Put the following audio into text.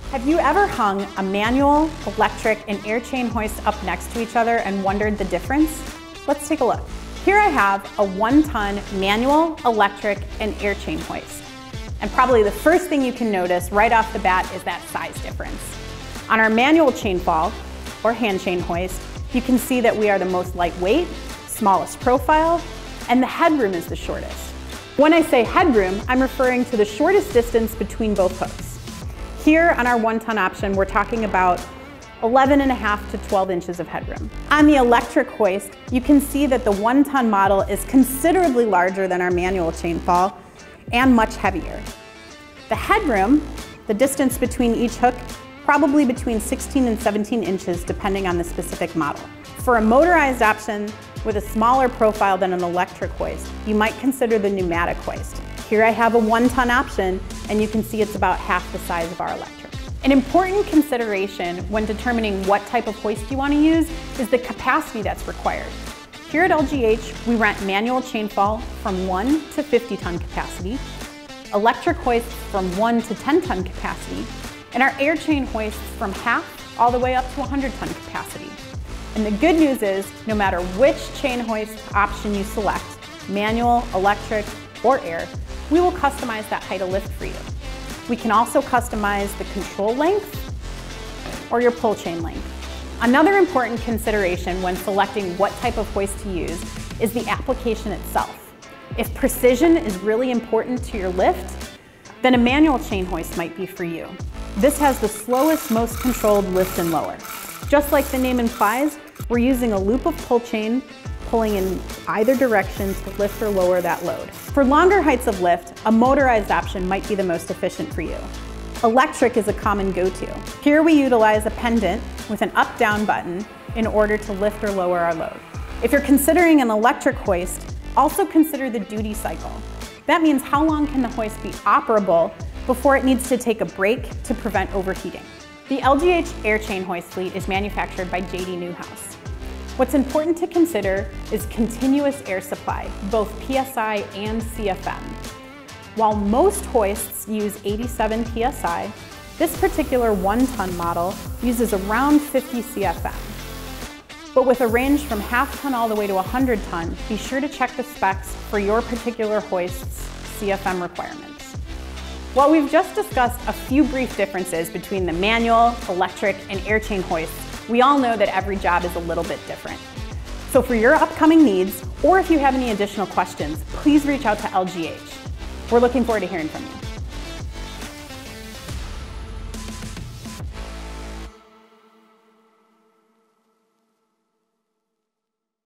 Have you ever hung a manual, electric, and air chain hoist up next to each other and wondered the difference? Let's take a look. Here I have a 1-ton manual, electric, and air chain hoist. And probably the first thing you can notice right off the bat is that size difference. On our manual chain fall, or hand chain hoist, you can see that we are the most lightweight, smallest profile, and the headroom is the shortest. When I say headroom, I'm referring to the shortest distance between both hooks. Here on our 1-ton option, we're talking about 11.5 to 12 inches of headroom. On the electric hoist, you can see that the 1-ton model is considerably larger than our manual chain fall and much heavier. The headroom, the distance between each hook, probably between 16 and 17 inches depending on the specific model. For a motorized option with a smaller profile than an electric hoist, you might consider the pneumatic hoist. Here I have a 1-ton option, and you can see it's about half the size of our electric. An important consideration when determining what type of hoist you want to use is the capacity that's required. Here at LGH, we rent manual chain fall from 1 to 50-ton capacity, electric hoists from 1 to 10-ton capacity, and our air chain hoists from half all the way up to 100-ton capacity. And the good news is, no matter which chain hoist option you select, manual, electric, or air, we will customize that height of lift for you. We can also customize the control length or your pull chain length. Another important consideration when selecting what type of hoist to use is the application itself. If precision is really important to your lift, then a manual chain hoist might be for you. This has the slowest, most controlled lift and lower. Just like the name implies, we're using a loop of pull chain pulling in either direction to lift or lower that load. For longer heights of lift, a motorized option might be the most efficient for you. Electric is a common go-to. Here we utilize a pendant with an up-down button in order to lift or lower our load. If you're considering an electric hoist, also consider the duty cycle. That means how long can the hoist be operable before it needs to take a break to prevent overheating. The LGH air chain hoist fleet is manufactured by Neuhaus. What's important to consider is continuous air supply, both PSI and CFM. While most hoists use 87 PSI, this particular 1-ton model uses around 50 CFM. But with a range from half-ton all the way to 100-ton, be sure to check the specs for your particular hoist's CFM requirements. While we've just discussed a few brief differences between the manual, electric, and air chain hoists, we all know that every job is a little bit different. So for your upcoming needs, or if you have any additional questions, please reach out to LGH. We're looking forward to hearing from you.